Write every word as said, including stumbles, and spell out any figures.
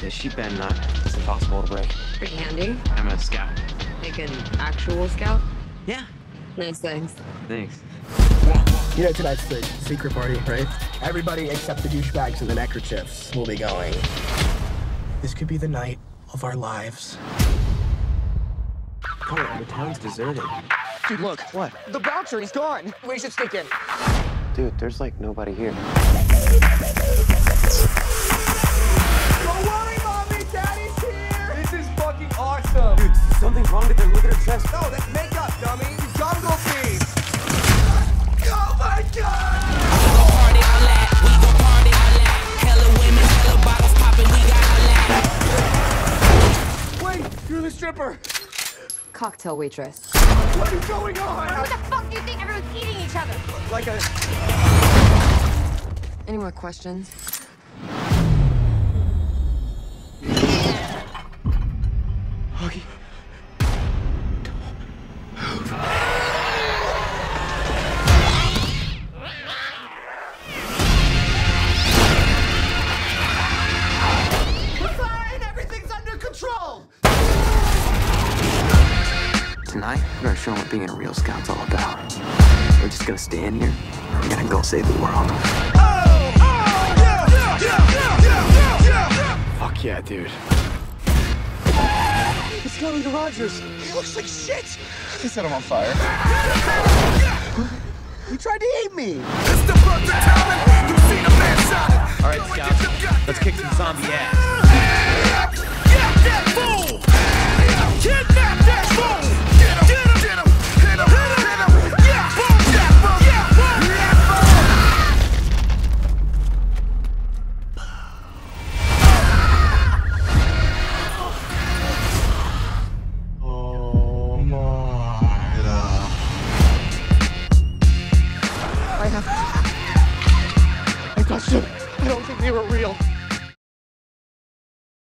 The sheep pen nut. It's impossible to break. Pretty handy. I'm a scout. Like an actual scout? Yeah. Nice, thanks. Thanks. You know, tonight's the secret party, right? Everybody except the douchebags and the neckerchiefs will be going. This could be the night of our lives. Oh, the town's deserted. Dude, look. What? The bouncer, he's gone. We should sneak in. Dude, there's like nobody here. Don't worry, Mommy, Daddy's here. This is fucking awesome. Dude, something's wrong with her. Look at her chest. No, that's makeup, dummy. You gotta go see. Oh my God! Party all that, we gon' party all that. Hella women, hella bottles popping, we got all that. Wait, you're the stripper. Cocktail waitress. What is going on? What the fuck do you think everyone's eating each other? Like a... Any more questions? Okay. We're fine! Everything's under control! Tonight, we're gonna show them what being a real scout's all about. We're just gonna stand here. We're gonna go save the world. Oh! Oh! Yeah! Yeah! Yeah! Yeah! Yeah! Yeah! Fuck yeah, dude. It's going to Rogers. He looks like shit. He set him on fire. He tried to eat me. It's the perfect timing. You see the man shot. All right, scouts. Let's kick some zombie ass. Get that fool! Kidnap that fool! Get him! Get him! Get him! Hit him! Hit him! Yeah! Boom! Yeah! Boom! Yeah! Boom! Yeah! Oh my. I have I touched him. I don't think they were real.